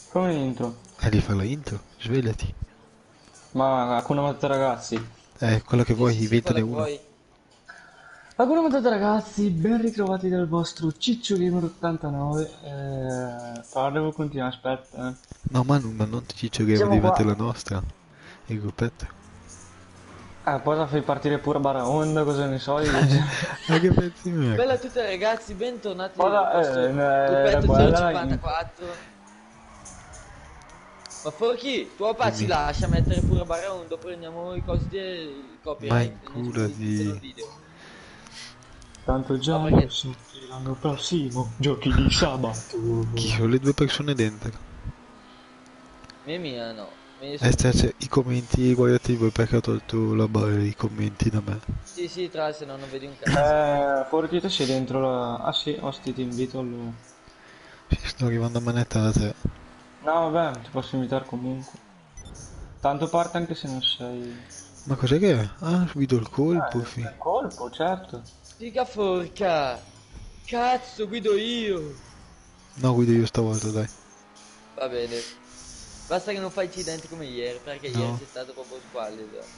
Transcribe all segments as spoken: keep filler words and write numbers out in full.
Come l'intro? Eh, devi fare la intro, svegliati. Ma Hakuna Matata ragazzi. Eh, quella che Sì, vuoi, sì, sì, quello inventane che una. vuoi. Hakuna Matata ragazzi, ben ritrovati dal vostro Ciccio Gamer ottantanove. Eh, però devo continuare, aspetta. Eh. No, Manu, ma non ti dice che Siamo diventa qua. la nostra, il gruppetto. Eh, poi la fai partire pure Baraonda, cosa ne so io. Cioè. Ma che pezzi di Bella merda. a tutti ragazzi, bentornati nel Ora, eh, vostro era gruppetto quella la intro. zero cinquantaquattro. Ma Forky, tuo papà ci Dimmi, lascia mettere pure Baraondo, prendiamo i cosi del ma copyright e non ci incurati. mettono il video. Tanto No, già lo perché so che l'anno prossimo giochi di sabato. Chi sono le due persone dentro? mia mia no, me Eh, sono cioè, io. cioè, i commenti, guardati voi perché ho tolto la barra i commenti da me. Sì, sì, tra se no non vedi un cazzo. Eh, Fortito sei dentro la... Ah sì, osti ti invito allora. Ci sto arrivando a manetta da te. No, vabbè, ti posso invitare comunque. Tanto parte anche se non sei... Ma cos'è che è? Ah, subito il colpo, Eh, fi. è colpo, certo. Figa forca! Cazzo, guido io! No, guido io stavolta, dai. Va bene. Basta che non fai incidenti come ieri, perché ieri No. sei stato proprio squallido.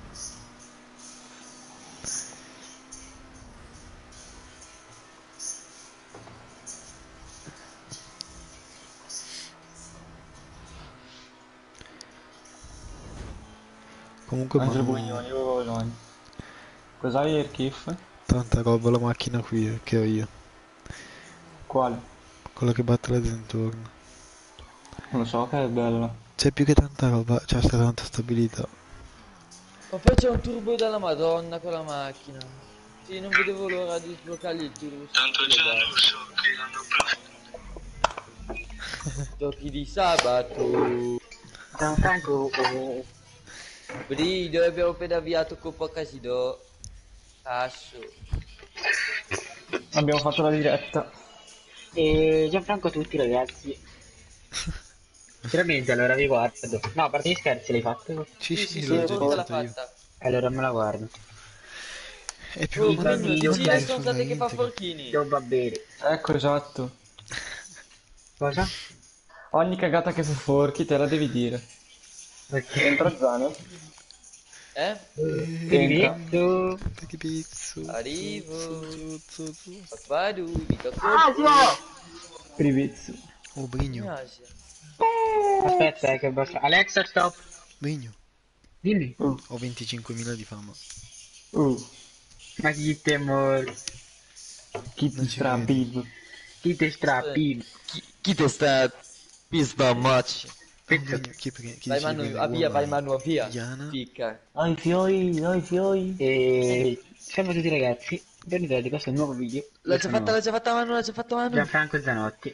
Comunque, Angelo Manu, Bugnoni, io Bologna. Cos'hai Airkiff? tanta roba la macchina qui, eh, che ho io. Quale? Quella che batte là intorno. Non lo so che è bella. C'è più che tanta roba, c'è stata tanta stabilità. Ma poi c'è un turbo della Madonna con la macchina. Sì, non vedevo l'ora di sbloccargli il turbo. Tanto già lo so che l'hanno preso. Giochi di sabato. Gianfranco, Brido, abbiamo appena avviato Coppa Casino. Tasso. abbiamo fatto la diretta. E Gianfranco a tutti ragazzi. Veramente allora vi guardo. No, a parte gli scherzi l'hai fatto? Sì, Sì, sì, sì, Sì, l'ho sì, è già Forca l'ha forte. iniziato io. fatta. Allora me la guardo. È più Oh, Il ma non, Mimmo, bambino non dici le devi piange, fare la stronzate che fa intro. Forchini. non va bene. Ecco, esatto. Cosa? Ogni cagata che fa Forchi te la devi dire. Perché? Entra Zane. Eh? Entra. Privetto. Che pizzo, zozzo, Arrivo. zozzo, zozzo. Papadu, vi tocco il Asio! po'. Privizio. Oh, Brigno, Ignasia. Aspetta, eh, che basta. Alexa, stop. Brigno. Dimmi. Uh, Ho venticinquemila di fama. uh. Ma chi te mor... Chi Non ti ci credi. strabiv. Chi te strappi? Chi, chi te sta pizza match? Oh, Aspetta. Brigno, chi, pre- chi Vai dice che Manu, prende avvia, vai Walleye? Manu, avvia. Diana? Picca. Ai fioi, ai fioi. E... Salve a tutti ragazzi. Benvenuti, questo è un nuovo video. L'ha Io già fatta, sono l'ha già fatta Manu, l'ha già fatta Manu. Gianfranco Zanotti.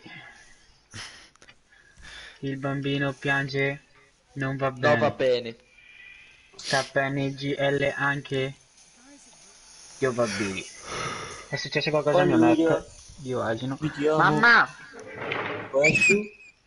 Il bambino piange, non va No, va bene. bene. K N G L anche, io va bene. È successo qualcosa al mio Allora, Mac di Asino. vediamo Mamma! questo.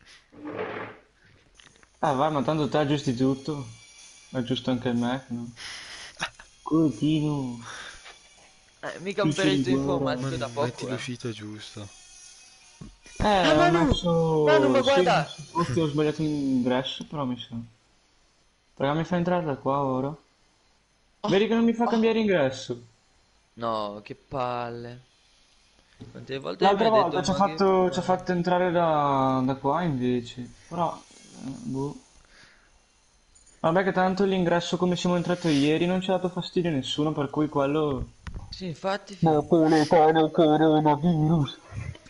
Ah, vai, ma tanto te aggiusti tutto. È giusto anche il Mac, no? Continuo. Eh, mica un Ciccio di perito guerra. informatico Manu, da metti poco, eh. l'uscita giusta. Eh, Ah, ho Manu! Manu, messo... ma Sì, ho guarda! messo... Forse ho sbagliato ingresso, però mi sa. Raga, mi fa entrare da qua ora. Oh, Vedi che non mi fa oh. cambiare ingresso. No, che palle. Quante volte mi L'altra ha volta detto, ci ha ma che fatto, ci ha palle. fatto entrare da, da qua invece. Però, eh, boh. Vabbè che tanto l'ingresso come siamo entrati ieri non ci ha dato fastidio a nessuno, per cui quello... Sì, infatti, fi. Napoletano coronavirus.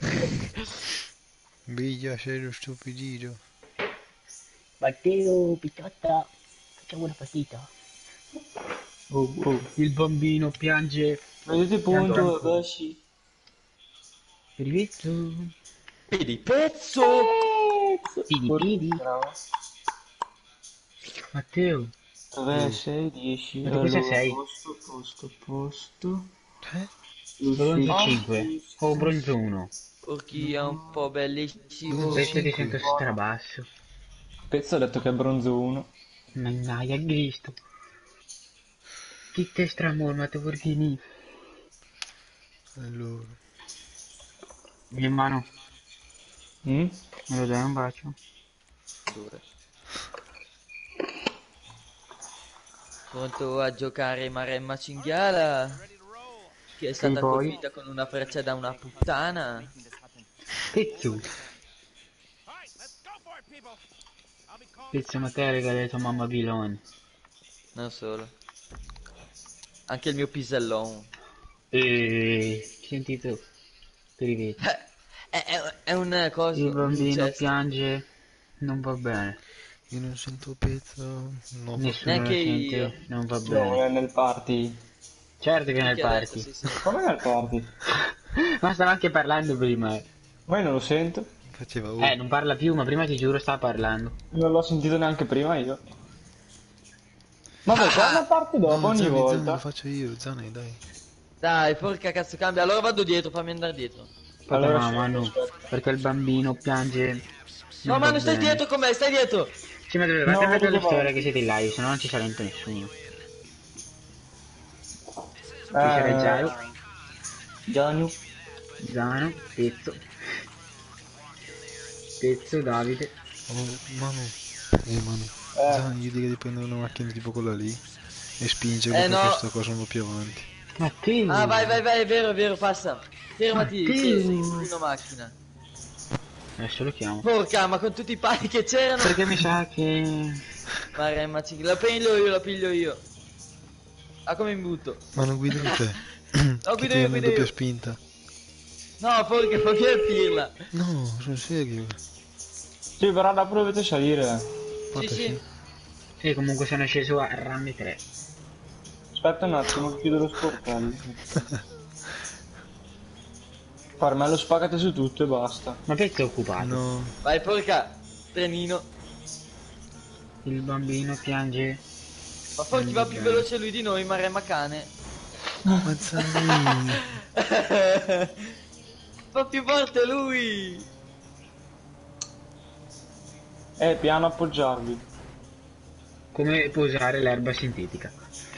Briglia, sei lo stupidino. Matteo, Piccotta, facciamo una partita. Oh, oh. Il bambino piange, Vedete piange punto, ancora. vabbè sì. Privetto. Vedi, pezzo! Pezzo! Pidi Forse pidi. bravo. Matteo. tre, Oh. sei, dieci, Ma tu cosa allora, sei? posto, posto, posto. Eh? Bronzo L'uscita, Oh, cinque. O uscita. bronzo uno. porchi è un po' No. Bronzo bellissimo. Questo ti cinque. sento strabasso. Pezzo ha detto che è bronzo uno. Mannaia Cristo. Chi te stramor, ma tu porchini. Allora. Mia mano, Mm? me lo dai un bacio? spettatore. Pronto a giocare Maremma Cinghiala, che è stata poi? colpita con una freccia da una puttana. Pizzu. Pizzu Matera che ha detto mamma Biloni. Non solo. Anche il mio pisellone. E sentito per i vecchi. Eh, È, è, è un coso, Il un bambino incesto. piange, non va bene. Io non sento pezzo. No, fa Nessuno Neanche lo io. sente, non va No, bene. è nel party. Certo che è nel Perché adesso party. si sente. Come nel party? Ma stavo anche parlando prima. Eh, Ma io non lo sento. faceva uh. Eh, non parla più, ma prima ti giuro stava parlando. Non l'ho sentito neanche prima io. Vabbè, qua è una parte dopo No, ogni Zani, Zani, lo volta. faccio io, Zani, dai. Dai, porca cazzo cambia. Allora vado dietro, fammi andare dietro. Aspetta, Allora, no, sì, Manu, aspetta. perché il bambino piange. No, Non va Manu, stai bene. dietro con me, stai dietro. Sì, ma dovete No, fate vedere vedo le storie che che siete in live, se no non ci salenta nessuno. Ci va. sarà Giaro, Eh, Gianni. Zano, Pezzo. Pezzo, Davide. Oh, Manu. Eh, Manu. Eh. Zani, gli dica di prendere una macchina tipo quella lì e spingerlo Eh, perché no. sta cosa non va più avanti. Matteo! Ah, vai, vai, vai, è vero, è vero, passa. Fermati, Matteo. sì, una macchina. Adesso lo chiamo. Porca, ma con tutti i pali che c'erano. Perché mi sa che... Maremma Cinghiala, la piglio io, la piglio io. Ah, come mi butto? Manu, guida di te. No, che guido ti io, hanno guido doppia io. spinta. No, porca, fammi capirla. No, sono serio. Sì, però dopo dovete salire. Sì, Guarda, sì. Sì, comunque sono sceso a Rammi tre. Aspetta un attimo, chiudo lo sportello. Carmelo, spagate su tutto e basta. Ma Pezzo è occupato. No, Vai, porca. Trenino. Il bambino piange. Ma forse va più veloce lui di noi, Maremma cane. ma Zani. Fa più forte lui. Eh, piano appoggiarvi. Come posare l'erba sintetica.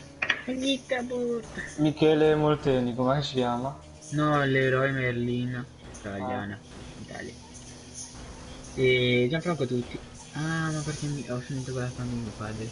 Michele Molteni, com'è che si chiama? No, l'eroe Merlin. Italiana. Italia. E Gianfranco tutti. Ah, ma perché mi... ho finito con la famiglia di mio padre.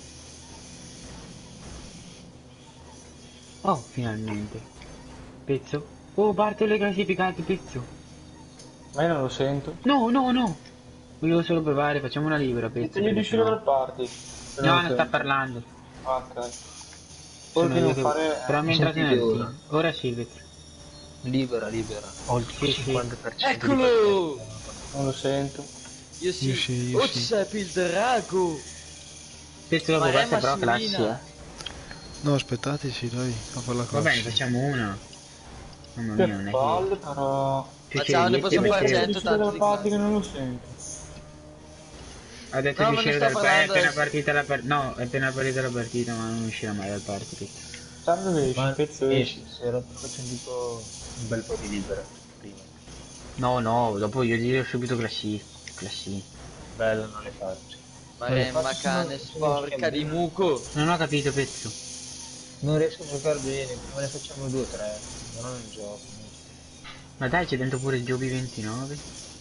Oh, finalmente. Pezzo. Oh, parto le classificate, pezzo. Ma io non lo sento. No, no, no. Volevo solo provare, facciamo una libera, pezzo. Ditegli di perché uscire sennò- dal party. Se No, lo non sta sento. parlando. Ah, ok. Sono Poi che io non che... fare... Però mi è entrato nel team. Ora sì, pezzo. Libera, libera. Ho il Sì, sì. cinquanta per cento di Eccolo. partenza. Non lo sento. Io sì. Io sì, io Oh, sì. c'è il drago. Pezzo dopo questa Maremma però classi, Sciulina. eh. No, aspettateci, dai, a fare la Va bene, classe. facciamo una. Mamma Che mia, non è palle, che... però... Che Ma c'è ciao, ne di posso perché- fare Ditegli di cento, uscire tanto dal di party classe. che non lo sento. Ha detto No, di ma ne uscire sto dal party, è parlando appena adesso. partita la partita. No, è appena partita la partita, ma non uscirà mai dal party. Pezzo. Sai dove esci, Ma pezzo esci, esci. si era facendo tipo un bel po' di libera prima. No, no, dopo io dirò subito classi. Classi. Bello, non le faccio. Maremma Infatti cane sono- sono sporca di scaldino. muco. Non ho capito, pezzo. Non riesco a giocare bene, prima ne facciamo due o tre, ma non gioco. Ma dai, c'è dentro pure il Giobi ventinove.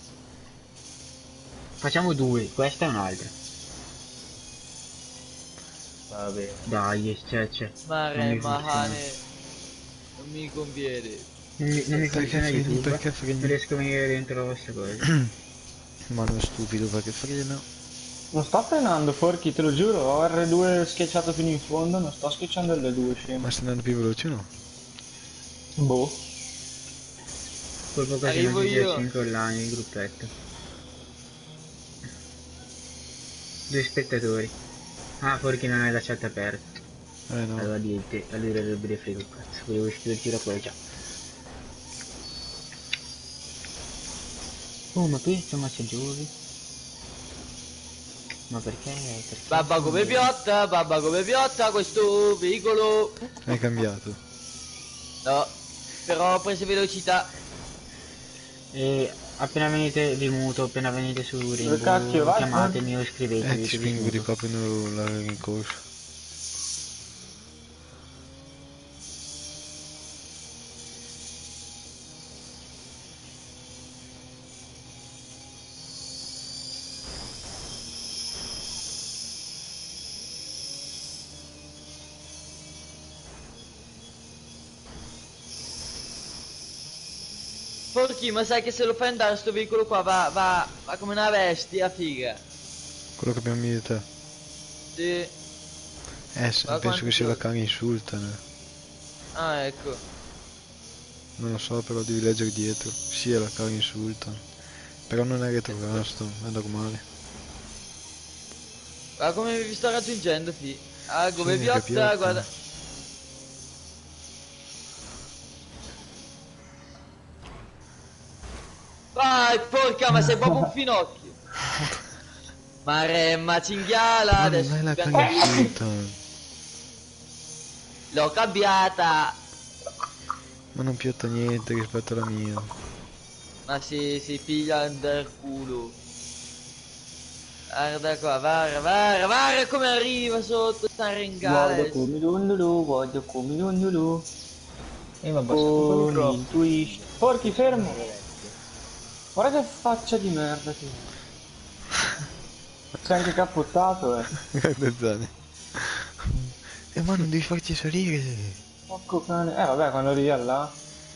Facciamo due, questa è un'altra. Va bene. Dai, c'è, c'è. Maremma Non mi funziona. cane. Non mi conviene. Non mi, non mi Perché funziona freni, YouTube. perché freni? Non riesco a venire dentro queste cose. Ma non è stupido, perché frena? Non sto frenando, Forky, te lo giuro. Ho erre due schiacciato fino in fondo, non sto schiacciando elle due, scemo. Ma stai andando più veloce o no? Boh. Colpo occasione Arrivo di io. cinque online, il gruppetto. Due spettatori. Ah, fuori non hai la chat aperta. Eh no. Allora niente, allora dovrebbe frega il cazzo. Volevo iscriverti da quella già. Oh, ma questo, ma c'è Giovi. Ma perché? Perché? Babba come piotta, babba come piotta, questo veicolo. Hai cambiato. No, però ho preso velocità. E appena venite vi muto, appena venite su Dove cacchio Rainbow, vai, chiamatemi o Eh, iscrivetevi ti che vi spingo di muto. proprio nella rincorsa. Porchi, ma sai che se lo fai andare sto veicolo qua va, va, va come una bestia, figa. Quello che abbiamo io e te. Sì. Eh, se- Ma penso quanto che sia la piove? Kang insultano. Ah, ecco. Non lo so, però devi leggere dietro. Sì, è la Kang insultano. Però non è retrogasto, è normale. Guarda come vi sto raggiungendo, fi. Ah, Sì, come mi piotta, capiate. guarda. Vai, porca, ma sei proprio un finocchio. Maremma, cinghiala, Ma non adesso è la dobbiamo Kang capire. insultano. L'ho cambiata. Ma non piotta niente rispetto alla mia. Ma si, si piglia del culo. Guarda qua, guarda, guarda, guarda come arriva sotto sta Guarda rengale. come dondolo, guarda come dondolo. Eh, ma abbassate un po' il Con microfono. il twist. Porchi, fermo! Non le orecchie. Guarda che faccia di merda che è. Sei anche cappottato, eh. Guarda Zane. Eh ma non devi farci salire. Porco cane. Eh vabbè, quando arrivi là.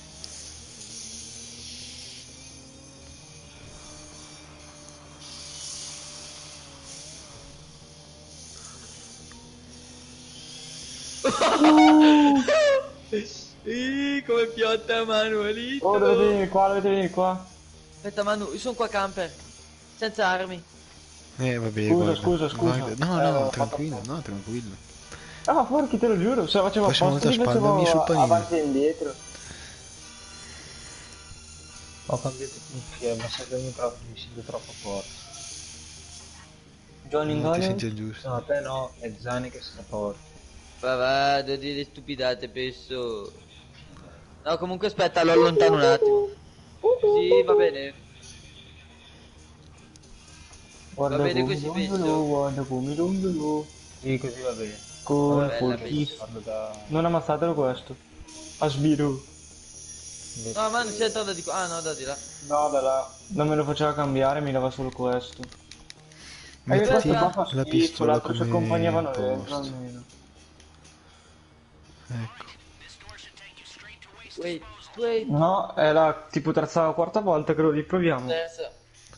Ih, come piotta Manuelito. Oh, dovete venire qua, dovete venire qua. Aspetta Manu, io sono qua camper. Senza armi. Eh vabbè, Scusa, guarda. scusa, scusa. Guarda. No, Eh, no, ho fatto tranquillo, apposta. no, tranquillo. Ah, ma porchi, te lo giuro, se lo facevo Prossima apposta volta li spandami sul facevo panino. avanti e indietro. Ho cambiato cuffie, ma sa che il microfono mi sento troppo forte. Johnny Non ti Ingano? senti giusto. No, a te no, è Zani che sta forte. Va vado a dire stupidate penso. No, comunque aspetta, lo allontano un attimo. Sì, va bene. Guarda Va bene come così dondolo, penso. guarda come dondolo. Sì, così va bene. Con Vabbè, Bella, full bella. kiss. parlo da... Non ammazzatelo questo. A sbiro. No, ma non si entra da di qua. Ah, no, da di là. No, da là. Non me lo faceva cambiare, mi dava solo questo. E che Mettiti questo qua Aspetta. fa la schifo, pistola l'altro ci come accompagnavano dentro posto. almeno. Ecco. Wait, wait. No, è la tipo terza o quarta volta che lo riproviamo. Terza.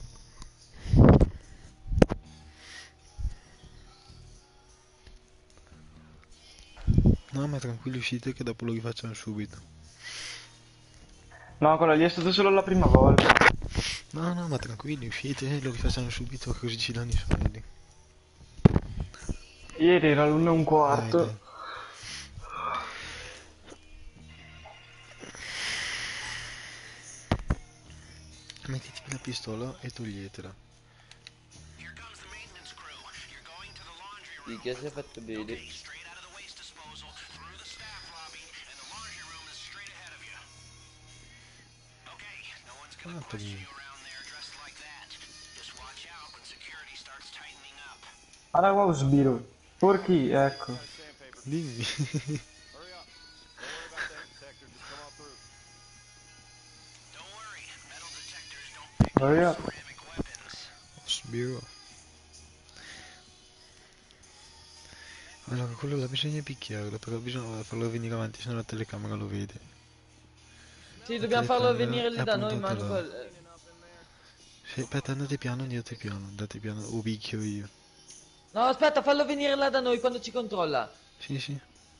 No, ma tranquilli, uscite che dopo lo rifacciamo subito. No, quella lì è stata solo la prima volta. No, no, ma tranquilli, uscite e lo rifacciamo subito così ci danno i soldi. Ieri era l'una e un Dai, quarto. dai. Mettiti la pistola e toglietela. Sì, che si è fatto bene. Ah, togli. Allora qua sbiro. Porchi, ecco. Dimmi. Allora, Sbiro. Allora, quello là bisogna picchiarlo, però bisogna farlo venire avanti, se no la telecamera lo vede. Sì, dobbiamo farlo telecamera venire lì è da noi, appuntata Manu. là. quel- Sì, aspetta, andate piano, andate piano, andate piano, o picchio io. No, aspetta, fallo venire là da noi quando ci controlla. Sì, sì.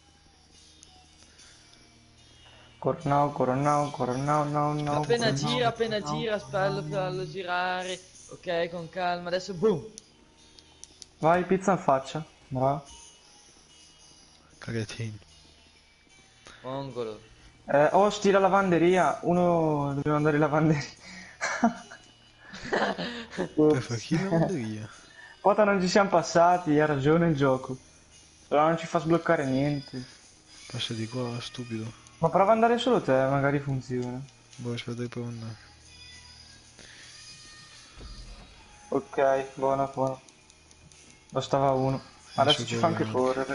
Coronao, coronao, coronao, no, no, Appena coronao, gira, appena coronao, gira, fallo, coronao. fallo girare. Ok, con calma. Adesso boom. Vai, pizza in faccia. Bravo. Cagatino. Mongolo. Eh, oh, sti la lavanderia. Uno doveva andare in lavanderia. Per far chi la lavanderia? Pota non ci siamo passati, ha ragione il gioco. Però non ci fa sbloccare niente. Passa di qua, stupido. Ma prova ad andare solo te, magari funziona. Boh, aspetta che provo ad andare. Ok, buona, buona. Bastava uno. Adesso Adesso ci fa anche corro anche. correre.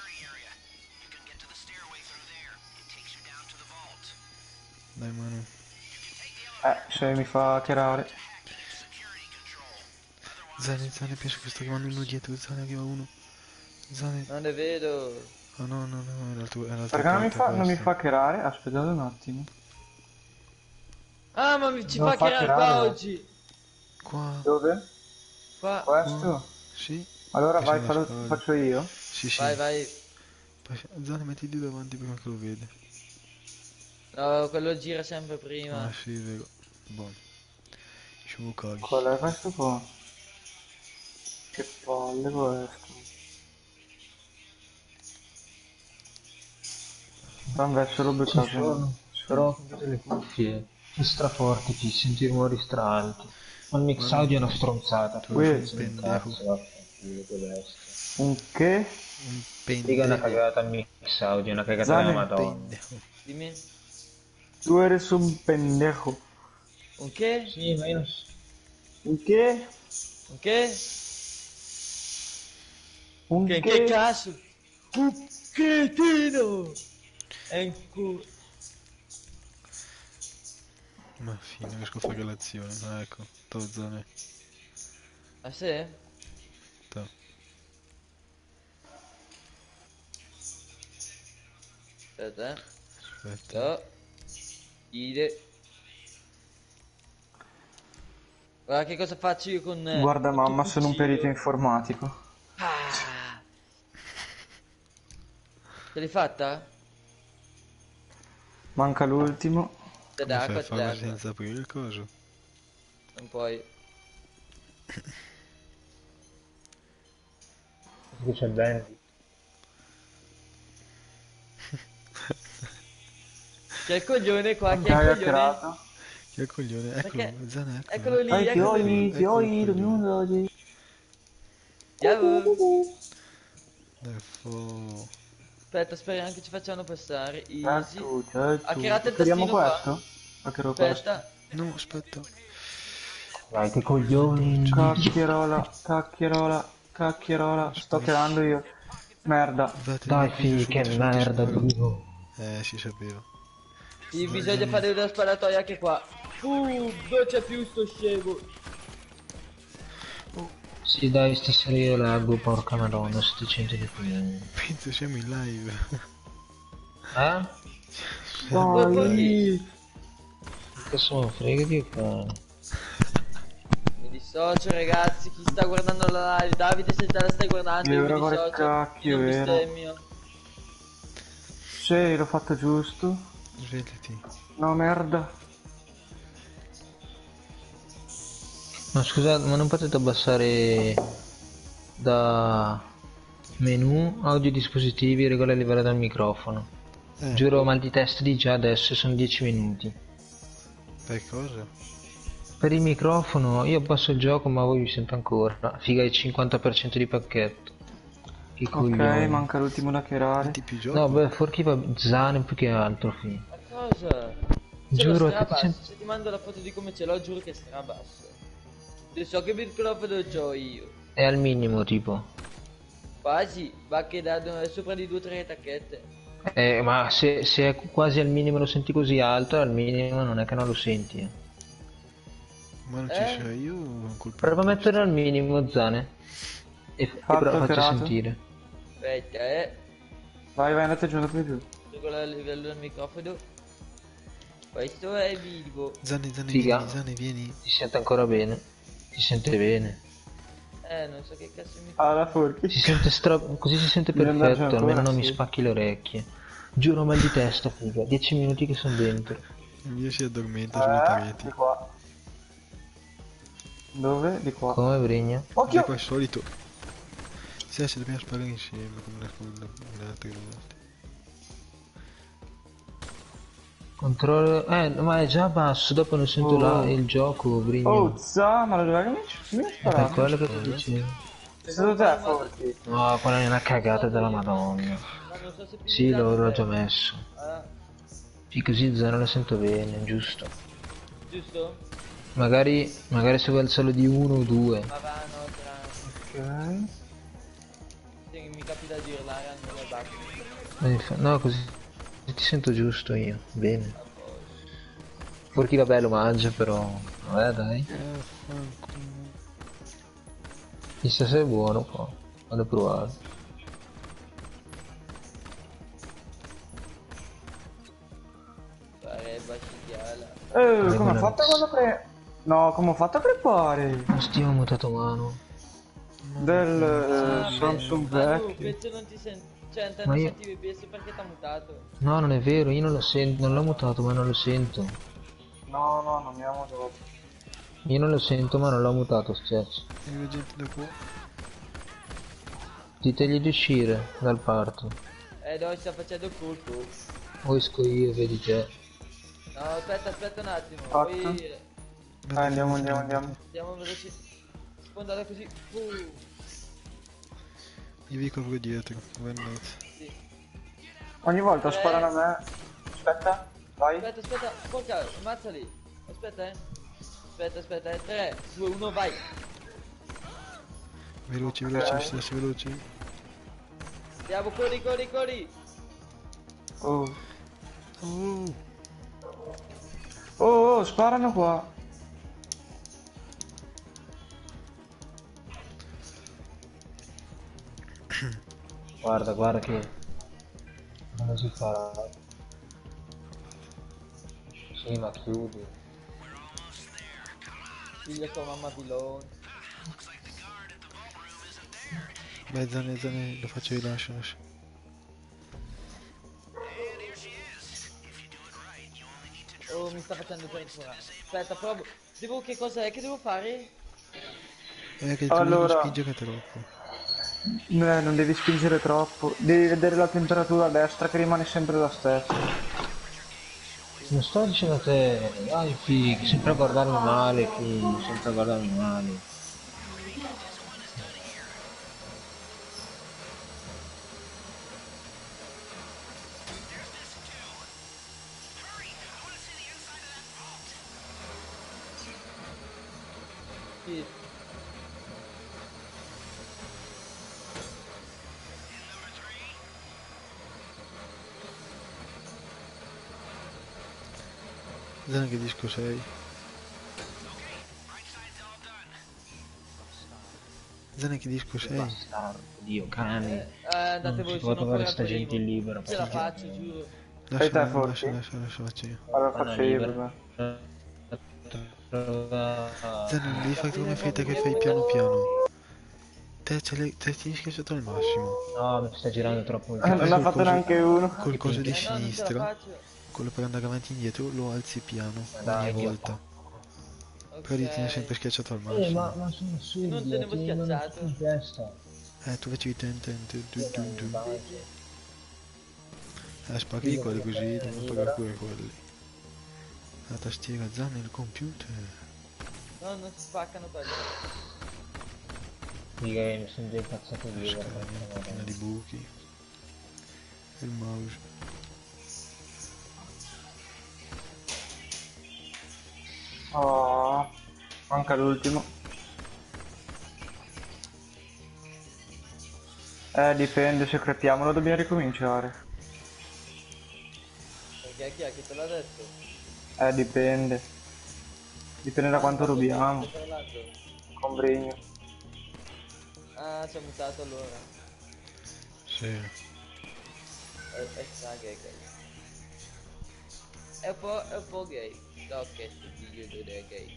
Dai, mano. Eh, se mi fa hackerare. Zane, Zane, penso che sta arrivando uno dietro. Zane, arriva uno. Zane. Non ne vedo. Oh no, no, no, è l'altro, è l'altra Perché non mi porta fa, non mi questa. fa hackerare? Aspettate un attimo. Ah, ma mi- ci Non fa fa creare qua tirare. oggi. Qua. Dove? Qua. Questo? Sì. Allora Che vai, c'è una fallo- scala. faccio io. Sì, sì. Vai, vai. Poi- Zane, mettiti davanti prima che lo vede. No, quello gira sempre Ah, prima. sì, è vero. Buono. Scivucaghi. Qual è questo qua? Che palle questo. Non verso lo Ci beccato. sono, però con tutte le cuffie, più straforti, più senti i rumori stralti. Ma il mix Guarda, audio è una stronzata, tu poi sei un funziona un pendejo. cazzo, vaffanculo, che bestia. Un che? Un Riga, è una pendejo. cagata il mix audio, è una cagata della Zane, Madonna. Pendejo. Dimmi. tu eres un pendejo. Un che? Sì, ma io non so. Un che? Un che? Un Che, che? che cazzo? Un cretino! È in culo. Ma fine, non riesco a fare l'azione. Ah, ecco. To, Zane. Ah, sì? To. Aspetta, eh. Aspetta. To. Ide. Guarda che cosa faccio io con... eh, Guarda tutto mamma, sono un cucito. perito informatico. Ah. Ce l'hai fatta? Manca l'ultimo. Te Come fai d'acqua, a te farlo d'acqua. senza aprire il coso? Non puoi. Che c'è Bendy. C'è il coglione qua, Mi che è hai il coglione? hackerato. Che coglione? Eccolo, Perché? Zane, eccolo. Eccolo lì, Ai eccolo fioi, lì. fioi, Eccolo, domino oggi. Ciao. Dai, fo... Aspetta, speriamo che ci facciano passare. Easy. Certo, certo. Hackerate il Speriamo tastino qua. questo? Hackero questo. Aspetta. No, aspetta. Dai, che coglioni. Cacchierola, cacchierola, cacchierola. Sto hackerando io. Merda. Vate, Dai, qui fi, su, che su, ti merda, sparo. Dio. Eh, si sapeva. Sì, bisogna fare una sparatoria anche qua. Uh, non c'è più sto scemo. Sì, dai, stasera io laggo, porca madonna, settecento di più. Penso siamo in live. Eh? Ma Dai. poi Che sono, fregati o cane? mi dissocio, ragazzi. Chi sta guardando la live? Davide, se te la stai guardando, io Io mi guarda che dissocio. cacchio Non era. bestemmio. Sì, l'ho fatto giusto. Svegliati. No, merda. Ma scusate, ma non potete abbassare da menu audio dispositivi regola il livello del microfono? Eh, Giuro, mal di testa di già adesso sono dieci minuti. per cosa? Per il microfono io abbasso il gioco ma voi vi sento ancora. Figa il cinquanta per cento di pacchetto. Che Ok, coglioni. manca l'ultimo da hackerare. Metti più gioco? No, beh, fuorchi va Zane più che altro, fi. Ma cosa? Giuro Ce l'ho che strabasso. sent- Se ti mando la foto di come ce l'ho, giuro che è strabasso. Io so che microfono c'ho io. è al minimo tipo. Quasi, va che da sopra di due o tre tacchette. Eh, ma se, se è quasi al minimo lo senti così alto, al minimo non è che non lo senti. Eh. Ma non ci Eh? sarei io con colpa. Prova a metterlo al minimo, Zane. E, e Fatto, però faccio hackerato. sentire. Aspetta, eh. Vai, vai, andate giù, andate giù. Regola il livello del microfono. Questo è vivo. Zane, Zane, Figa. vieni, Zane, vieni. Ti sente ancora bene? Ti sente bene? Eh, non so che cazzo mi fa. Ah, la forchi. Si sente stra... così si sente Devi andarci perfetto, ancora, almeno non mi sì. spacchi le orecchie. Giuro mal di testa, figa. dieci minuti che sono dentro. Il mio si addormenta sulle Eh, pareti. di qua. Dove? Di qua. Come Brigna? Da Occhio! qua al solito. Sì, se dobbiamo sparare insieme come le, le, le altre volte. Controllo... Eh, ma è già basso, dopo non sento Oh. la... il gioco, Brigna. Oh, za, ma dov'è che mi mi hai È per sparato? quello che ti dicevo. Sei stato te, forchi. No, quella è una cagata della madonna. Ma non so se più Sì, di là l'ho l'ho dov'è. già messo. Ah, Sì, così Zano la sento bene, giusto. giusto? Magari, magari se vuoi alzarlo di uno o due. Ma va, no, tra... Ok. Sì, mi capita di urlare nelle bacche. Eh, fa- No, così ti sento giusto io, bene. Forchi vabbè lo mangia però. Vabbè dai. Eh, fanculo. Chissà se è buono qua. Vado a provare. Fare bascichiala. Eh, Vai, come ho buona fatto quando pre... No, come ho fatto a crepare? Non stiamo mutato mano. Del Ah, eh, Pe- Samsung Manu, vecchio. penso non ti senti. Cioè, te Ma non io... sentivi B S perché t'ha mutato. No, non è vero, io non lo sento, non l'ho mutato, ma non lo sento. No, no, non mi amo dopo. Io non lo sento, ma non l'ho mutato, scherzo. Arriva gente da qua. Ditegli di uscire dal parto. Eh, dove sta facendo colpo. O esco io, vedi te. No, aspetta, aspetta un attimo. Fatto. Poi Eh, andiamo, andiamo, andiamo. andiamo veloci. Spondare così. Uh, Io vi copro dietro, voi andate. sì. Ogni volta Eh. sparano a me. Aspetta, vai. Aspetta, aspetta, porca, ammazzali. Aspetta, eh. Aspetta, aspetta, eh. tre, due, uno, vai. Veloci, veloci, stessi veloci. Andiamo, corri, corri, corri. Oh. Oh, Oh, oh, sparano qua. Guarda, guarda che... Non si fa... Sì, ma chiudi. Figlio con mamma pilone. beh, Zane, Zane, lo faccio io, lascio, lascio. Oh, mi sta facendo pensione. Aspetta, provo. Devo, che cosa è che devo fare? Eh, che tu Allora. devi spingere troppo. Eh, non devi spingere troppo. Devi vedere la temperatura a destra che rimane sempre la stessa. Non sto dicendo a te, dai fig, sempre a guardarmi male, fig, sempre a guardarmi male. Sì. Zane, che disco sei? Zane, che disco sei? Bastardo, Dio, cani. Eh, andate Non voi, si può sono trovare ancora sta al gente primo. in libero. Ce la faccio, giuro. Fai te, Lascia, Forti? lascia, lascia, lascia, faccio io. Allora Vanno faccio io, libero. vabbè. Zane, non devi fare come fai te che fai piano piano. Te, ce l'hai, te tieni schiacciato al massimo. No, mi sta girando troppo il Eh, non cazzo. ha fatto neanche uno. Col coso di Eh no, non ce la sinistra, faccio. quello per andare avanti e indietro, lo alzi piano Dai, ogni Dio. volta. Ok. Però li tieni sempre schiacciato al Eh, massimo. ma, ma sono assurdi, Non tenevo ti rimangono schiacciato. tutti in testa. Eh, tu facevi ten ten tu tu tu tu. Dai, Sì, sì. Eh, spacchi quelli così, devono pagare pure quelli. La tastiera Zane, il computer. No, non si spaccano quelli. Dica che mi sono già incazzato La io, scala guarda. piena di buchi. E il mouse. Oh, manca l'ultimo. Eh, dipende, se crepiamo dobbiamo ricominciare. Perché chi è che te l'ha detto? Eh, dipende. Dipende da quanto rubiamo. Stai parlando? Con Brigno. Ah, si è mutato allora. Sì. È, è stra gay quello. È un po', è un po' gay. No, che sto figlio non è gay.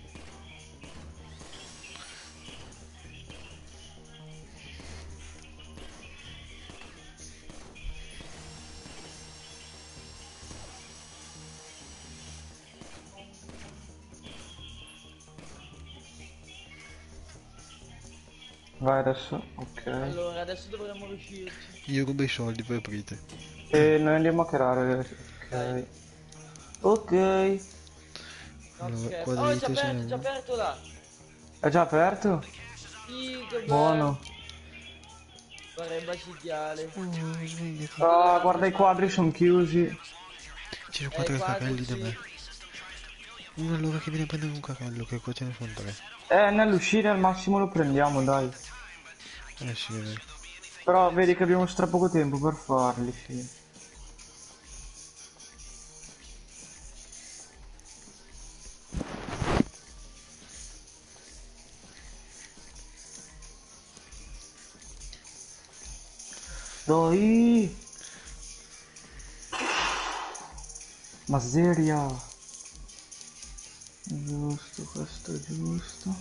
Vai adesso, ok. Allora, adesso dovremmo riuscirci. Io rubo i soldi, voi aprite. E noi andiamo a creare. Ok. Dai. Ok. No, Allora, scherzo. qua Oh, è già dritto ce aperto, n'è è già uno. aperto là. È già aperto? Sì, che Buono. Vorrei bacigliare. Oh, svegliati. Ah, guarda i quadri sono chiusi. Ci sono Eh, quattro quadri, carrelli da sì. me. Uno allora che viene a prendere un carrello, che qua ce ne sono tre. Eh, nell'uscire al massimo lo prendiamo, dai. Eh sì, è vero. Però vedi che abbiamo stra poco tempo per farli, sì. Dai! Miseria! giusto, questo è giusto.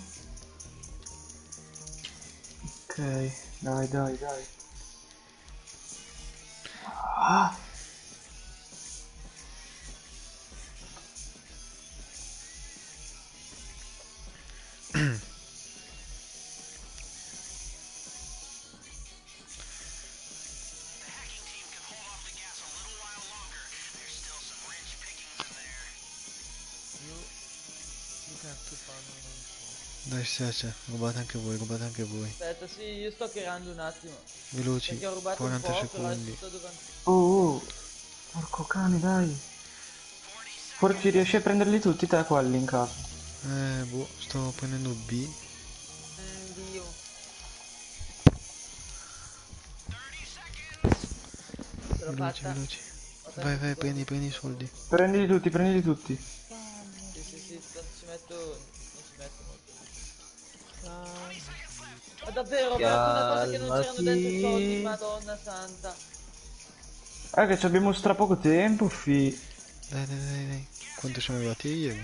Ok, dai, dai, dai. Ah! Dai, Sece, rubate anche voi, rubate anche voi. Aspetta, sì, io sto creando un attimo. Veloci, Perché ho rubato quaranta un po', però adesso secondi. sto dovendo... Oh, oh, porco cane, dai. Forse riesci a prenderli tutti te quelli in casa. Eh, boh, sto prendendo B. Mm, Dio. Ce l'ho Veloci, fatta. veloci. Ho trenta Vai, vai, secondi. prendi, prendi i soldi. Prendili tutti, prendili tutti. Sì, sì, sì, tanto ci metto... non ci metto molto. Ma davvero, ho aperto una cosa che non c'erano dentro i soldi, madonna santa. Eh che ci abbiamo stra poco tempo, fi. Dai, dai, dai, dai. Quanto siamo arrivati ieri?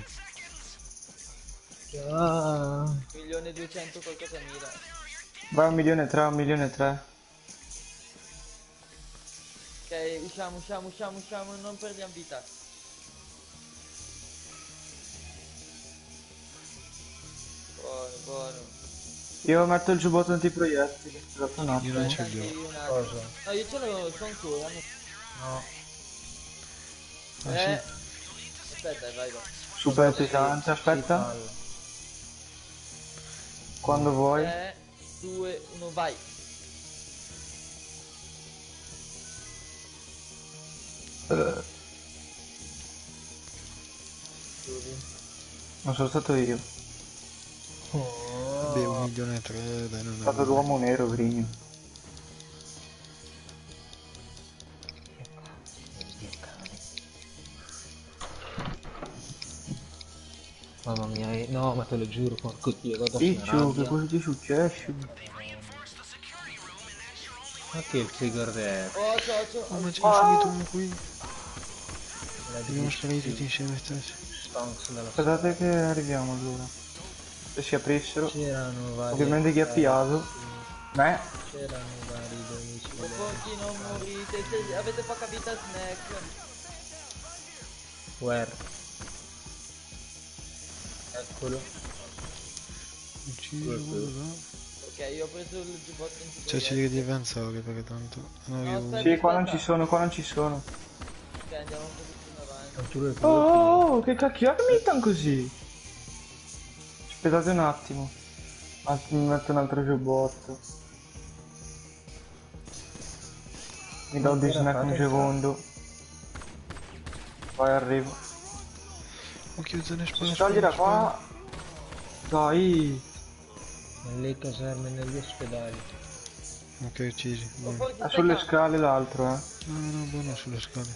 Ah, Milione e duecento qualcosa mila. Vai un milione e tre, un milione e tre. Ok, usciamo, usciamo, usciamo, usciamo, non perdiamo vita. Buono, buono. Io metto il giubbotto antiproiettili. Scusate un Io attimo. non ce Anche li ho. io un attimo. cosa? No, io ce l'ho, sto ancora. No. Ah, Eh, sì? aspetta, vai, vai. Super pesante, aspetta. Quando vuoi. tre, due, uno, vai. Eh, non sono stato io. Oh. Beh, un milione e tre, dai, non È è stato male. l'uomo nero, Grigno. Mamma mia, eh, no, ma te lo giuro, porco dio, guarda sta Picciu, che rabbia. cosa ti è successo? Ma che il trigger è? Oh, c'ho, c'ho. Oh, ma ce ne sono subito uno qui. La Dobbiamo sparire tutti insieme stessi. Stonks dalla Aspettate che arriviamo allora. Se si aprissero. C'erano vari... Ovviamente chi ha piato. Me. C'erano vari domicili. Oh, porchi, non morite, se avete poca vita snack. Where? Eccolo. Ucciso, quello là. Ok, io ho preso il giubbotto in Cioè ci devi avanzare perché tanto... No, No, io... aspetta. Sì, qua non ci sono, qua non ci sono. Ok, andiamo un pochettino avanti. Arturo è Oh, oh, oh, che cacchio è che mi mettono così? Aspettate un attimo. Ah, mi metto un altro giubbotto. Mi do di snack un secondo. Vai, arrivo. Occhio, zone spalla, Togli da spalla, qua. Dai. Nelle caserme, negli ospedali. spalla. Ok, uccisi. Oh, Buono. porchi, È stai sulle calmo. scale l'altro, eh. No, no, no, buono sulle scale.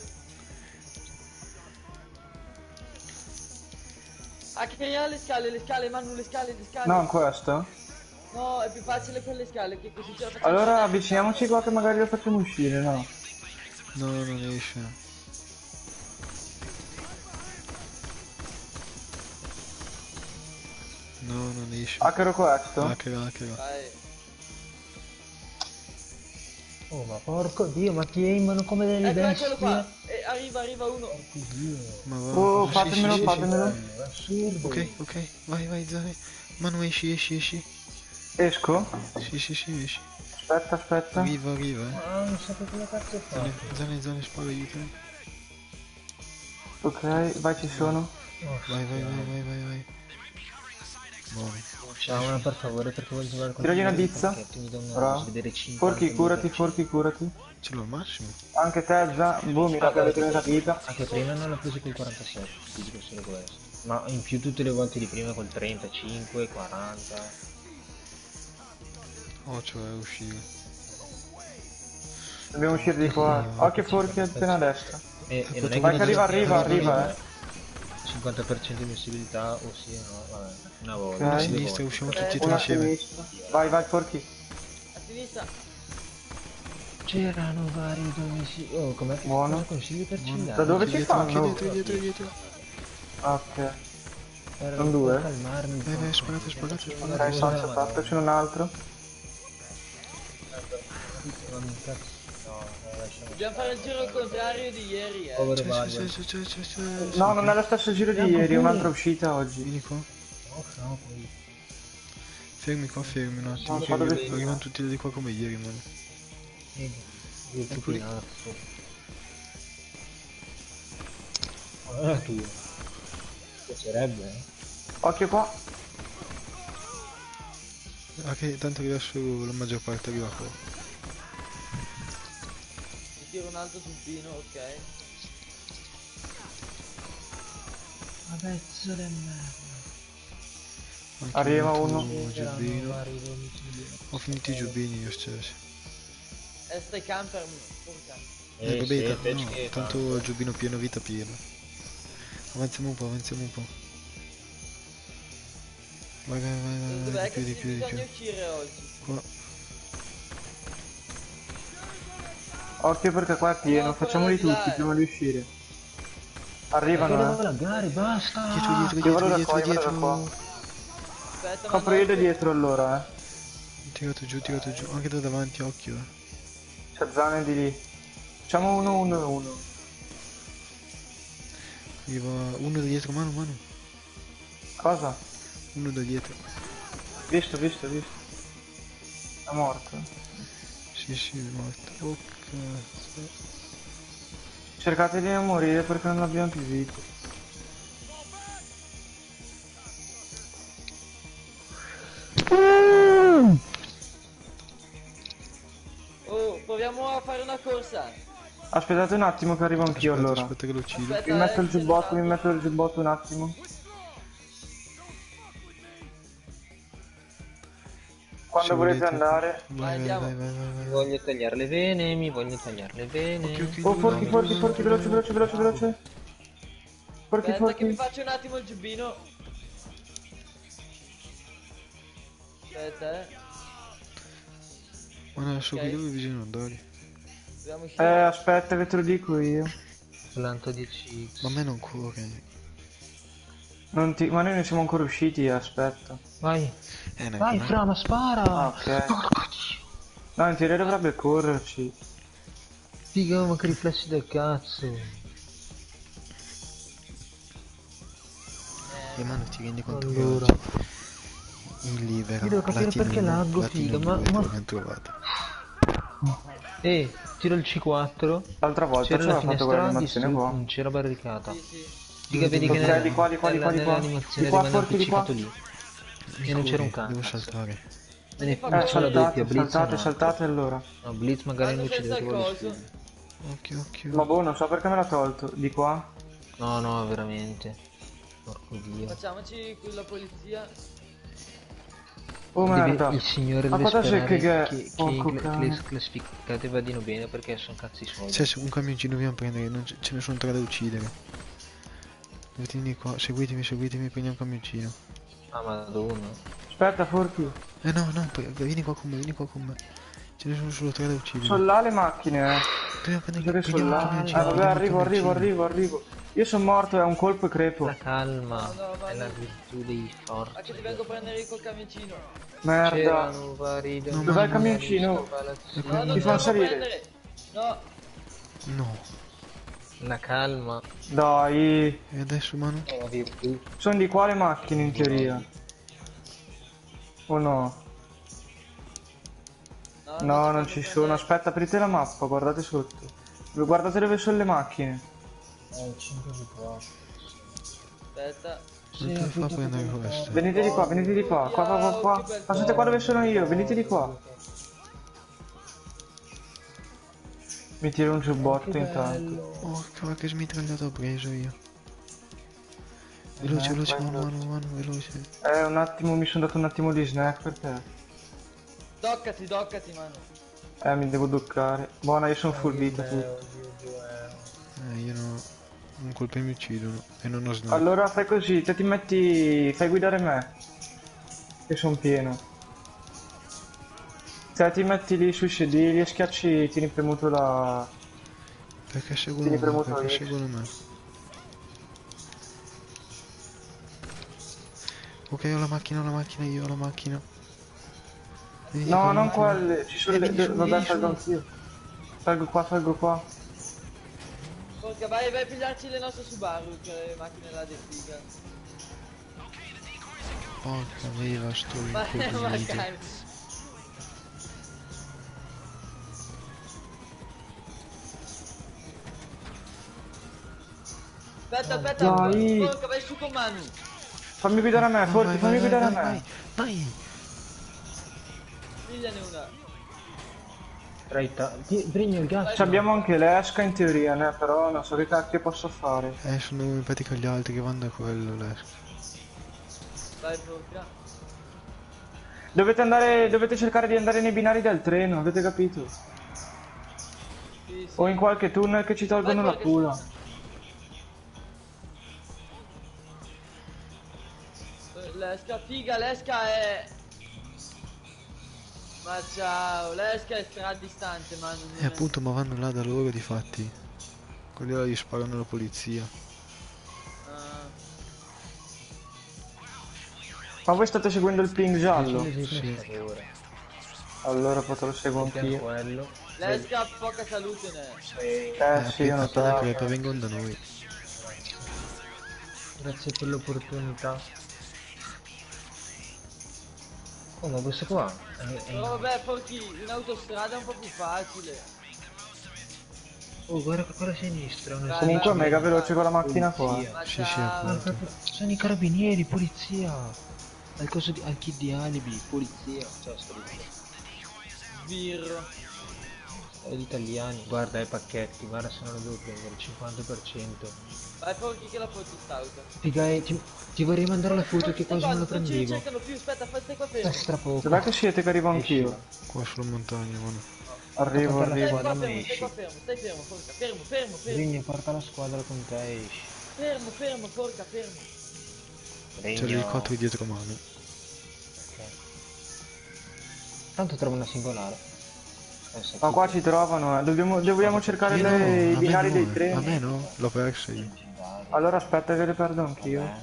Ah, che ha le scale, le scale, Manu, le scale, le scale. No, questo? No, è più facile con le scale, che così ce la facciamo. Allora avviciniamoci qua che magari lo facciamo uscire, no? No, non esce. No, non esce. Hackero questo? Hacker, hacker. Vai. Oh, ma porco dio, ma ti aimano come delle Ecco, eccolo bestie. qua. E arriva, arriva uno. Ma va. Oh, sì, fatemelo, sì, sì, fatemelo. È assurdo. Ok, ok, vai, vai, Zane. Manu, esci, esci, esci. Esco? Sì, sì, sì, esci. Aspetta, aspetta. Arriva, arriva, eh. Ah, non so che come cazzo fa. Zane, Zane, Zane, spara, aiutami. Ok, vai, ci sono. Vai, vai, vai, vai, vai, vai. Buono. Ciao, una per favore, perché voglio giocare con Tiragli una te, bizza. perché mi do una Bravo. vedere cinquanta Forchi, curati, forchi, curati. Ce l'ho al massimo. Anche te, già. Boh, mi Ah, che avete una vita. Anche prima non l'ho preso col quarantasette, ti dico solo questo. Ma in più tutte le volte di prima col trentacinque, quaranta. Oh, cioè, uscire. Dobbiamo uscire di qua. Occhio forchi appena a destra. E, e non è Vai che che arriva, arriva, arriva, eh. cinquanta per cento di possibilità, o sì o no, vabbè, una volta. Ok. A due sinistra, volte. usciamo Eh, tutti e tre Una a insieme. sinistra. Vai, vai, forchi. A sinistra. C'erano vari domicili. Oh, com'è che Buono. cosa consigli per Buono. cingare? Da dove si Dietro, fanno? dietro, dietro, dietro. Ok. Per Sono due? per calmarmi. Vai, vai, sparate, sparate, sparate. Ok, salto fatto, c'è un altro. Dobbiamo fare il giro contrario di ieri, eh. Povero C'è, Vario. c'è, c'è, c'è, c'è, c'è. No, non è lo stesso giro di Bianco ieri, è pure. un'altra uscita oggi. Vieni qua. No, no, poi. Fermi qua, fermi un attimo, No, che vado arri- vestito. arrivano tutti di qua come ieri, man. Vedi, io tu Eccoli. cazzo. Ma non è tuo. Piacerebbe, eh. Occhio qua. Ah, che tanto che adesso la maggior parte arriva qua. Mi tiro un altro tubino, ok. Ma pezzo di merda. Anche Arriva un altro uno. giubbino. Arrivo, mi ci- Ho finito i giubbini io stesso. E stai camper, porca. Eh, Eh, vabbè, sì, ta- te no, ci- tanto il giubbino pieno, vita piena. Avanziamo un po', avanziamo un po'. Vai, vai, vai, vai, Dov'è vai, di che più, di si- più, di bisogna più. uscire oggi? Qua. Occhio perché qua è pieno, No, facciamoli quello di là, tutti eh. prima di uscire. Ma Arrivano, devo eh. laggare, basta! Dietro, dietro, Io dietro, vado da dietro, qua, io vado da dietro. qua. Aspetta, ma Copro io da no, dietro allora, eh. Tirato giù, tirato giù. Anche da davanti, occhio. eh. C'è Zane di lì. Facciamo uno, uno, uno. Arriva uno da dietro, mano, mano. Cosa? Uno da dietro. Visto, visto, visto. È morto. Sì, sì, è morto. Oh, cazzo. Cercate di non morire perché non abbiamo più vite. oh, proviamo a fare una corsa. Aspettate un attimo che arrivo anch'io Aspetta, allora. aspetta che lo uccido. Aspetta, Mi metto eh, il che giubbotto, ce ne mi metto il giubbotto un attimo. Quando Se volete volete. andare. Vai, vai, andiamo. vai, vai, vai, Mi vai. voglio tagliare le vene, mi voglio tagliare le vene. Ok, ok, Oh, due, forti, due, forti, due, forti, due, veloce, due. veloce, veloce, veloce. Forti, Aspetta che mi forti. faccio un attimo il giubbino. Aspetta, eh. Ma no, adesso Ok. qui dove bisogna andare? Dobbiamo Eh, uscire. aspetta che te lo dico io. Planto dieci x. Ma a me non corre. Non ti... Ma noi non siamo ancora usciti, aspetta. Vai, Eh, neanche vai me. Fra, ma spara! Ah, ok. No, in teoria dovrebbe correrci. Figa, ma che riflessi del cazzo! E mano, ti rendi conto Allora. che oggi il libero Io devo capire Platinum, perché laggo, Platinum figa, ma- due te ma- l'abbiamo trovato. Eh, tiro il C quattro. L'altra volta C'era la c'era fatto quella finestra animazione distrutta, qua. non c'era barricata. Sì, sì. Figa, vedi che Ok, nella- di qua, di qua, di qua, nella- di qua. nell'animazione Di qua, rimane forti, di qua. appiccicato lì. E non c'era un Corri, devo cazzo. saltare. Me ne Eh, fa la saltate, doppia, Blitz saltate, no. saltate allora. No, Blitz magari Quando non senza uccide il quello coso. stupido. Occhio, occhio. Ma boh, non so perché me l'ha tolto. Di qua? No, no, veramente. Porco dio. Facciamoci con la polizia. Oh Deve- merda. il signore Ma deve cosa c'è sperare che- che, che, porco le, cane. le classificate vadino bene perché sono cazzi suoi. C'è un camioncino dobbiamo prendere, non ce ce ne sono tre da uccidere. Dovete venire qua, seguitemi, seguitemi, prendiamo un camioncino. Ah, madonna. Aspetta, Forti. Eh no, no, poi- vieni qua con me, vieni qua con me. Ce ne sono solo tre da uccidere. Sono là le macchine, eh. Dobbiamo prendere, Dove sono prendiamo un là? Eh, camioncino, vabbè, prendiamo un arrivo, arrivo, camioncino. arrivo, arrivo. Io sono morto, è un colpo e crepo. La calma No, no, ma è la no. virtù dei forti. A che ti vengo a prendere col camioncino? Merda. C'erano vari No, Dov'è il camioncino? No, non Mi ti fanno vengo a salire. prendere. No, No. La calma Dai. E adesso, mano? è la virtù. Sono di qua le macchine in teoria. O no? no, No, ti non vengo ci a sono. prendere. Aspetta, aprite la mappa, guardate sotto. Guardate dove sono le macchine. Eh, cinque di qua. Aspetta. Non te lo fa prendere questo. Venite di qua, venite di qua. Qua, qua, qua, qua. Passate qua dove sono io, venite di qua. Mi tiro un giubbotto intanto. Porca, che smitragliato ho preso io. Veloce, Eh, veloce, vai, mano, veloce. mano, mano, veloce. Eh, un attimo, mi sono dato un attimo di snack perché... Doccati, doccati, mano. Eh, mi devo duccare. Buona, io sono full vita tutto. Eh, io no. Un colpo e mi uccidono. E non ho snack. Allora fai così, te ti metti... fai guidare me. Che sono pieno. Te ti metti lì sui sedili e schiacci, tieni premuto la... Perché seguono Tieni me, premuto perché X. seguono me. Ok, ho la macchina, ho la macchina, io ho la macchina. Vieni, No, con la non macchina. quelle, ci sono Eh, le... vieni le- su, Vabbè, vieni salgo su. anch'io. Salgo qua, salgo qua. Porca, vai, vai a pigliarci le nostre Subaru, che le macchine là di figa. Porca mia, sto Vai a incognito. marcare. Aspetta, aspetta, Dai. porca, vai su con Manu. Fammi guidare a me, No, Forti, vai, fammi vai, guidare vai, a vai, me. vai. Pigliane una. Retta, ti- prendi il gas. Ci abbiamo anche l'esca in teoria, né? Però non so che cacchio posso fare. Eh, sono in pratica gli altri che vanno da quello, l'esca. Vai, porca. Dovete andare, dovete cercare di andare nei binari del treno, avete capito? Sì, sì. O in qualche tunnel che ci tolgono Vai, la porca, pula. su. L'esca, figa, l'esca è... Ma ciao, l'esca è stradistante, Manu. non E è- appunto, ma vanno là da loro, difatti. Quelli là gli sparano la polizia. Ah. Ma voi state seguendo il ping giallo? Sì. Allora poi te lo seguo anch'io. Quello. L'esca poca salute ne è. Eh Eh, sì, io appena, non so. appena crepa vengono da noi. Grazie per l'opportunità. Oh, ma questo qua è, è... Però vabbè, porchi, in autostrada è un po' più facile. Oh, guarda qua a sinistra. Una Comunque è vai, mega vai. veloce con la macchina qua. Polizia. Ma Sì, sì, ciao. Ah, appunto. proprio- sono i carabinieri, polizia. Al coso di, al kit di alibi, polizia. Cioè, sto dicendo. Sbirro. È gli italiani. Guarda i pacchetti, guarda se non lo devo prendere, cinquanta per cento. Vai, porchi, che la foto stauta. Figa, eh, ti, ti vorrei mandare la foto che quasi non la Non ci prendevo. ricercano più, aspetta, fai stai qua È fermo. stra poco. Dov'è che siete che arrivo anch'io? Qua sulla montagna, mano. Arrivo, Porta la arrivo. Stai qua squadra, ma fermo, stai esci. qua fermo, stai fermo, porca, fermo, fermo, fermo. Vigni, porta la squadra con te, esci. Fermo, fermo, porca, fermo. C'è l'elicottero dietro mano. Ok. Tanto trovo una singolare. Pensa Ma che- qua ci trovano, eh. Dobbiamo, dobbiamo cercare Io le- no, i a me binari no, dei A treni. me no, l'ho persa io. Allora aspetta che le perdo anch'io. Vabbè.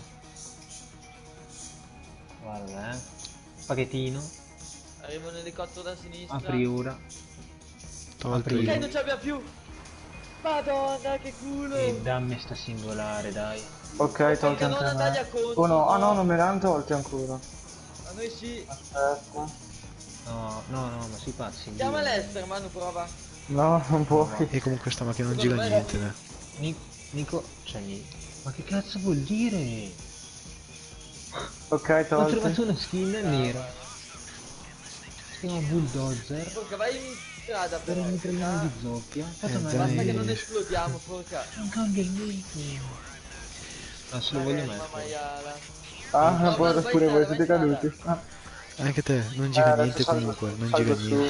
Guarda, eh. Spaghettino. Arriva un elicottero da sinistra. Apri ora. Tolto Apri. Ok, io. non ce l'abbiamo più. Madonna, che culo. E dammi sta singolare, dai. Ok, tolti non anche a andargli me. a contro, Oh no, ah no. no, non me le hanno tolti ancora. A noi sì. Aspetta. No, no, no, ma si pazzi. Chiama Dio. l'Ester, Manu, prova. No, non puoi. E comunque sta macchina non Secondo gira me- niente, ne. Ni- Nico, cioè Ni- Ma che cazzo vuol dire? Ok, Ho tolti. trovato una skin nera. Si chiama Bulldozer. Porca, vai in strada Per però. il mitraglione Ah, di zoppia. Aspetta, Eh, ma dai. Basta che non Eh. esplodiamo, porca. non cambia il nick. Ah, se lo voglio Mamma mettere. maiala. Ah, No, poi vai pure voi strada, siete vai caduti. Ah. Anche te, non Eh, gira adesso niente salgo- comunque, non salgo gira su. niente.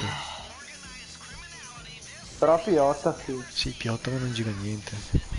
Però Piotta sì. Sì, piotta ma non gira niente.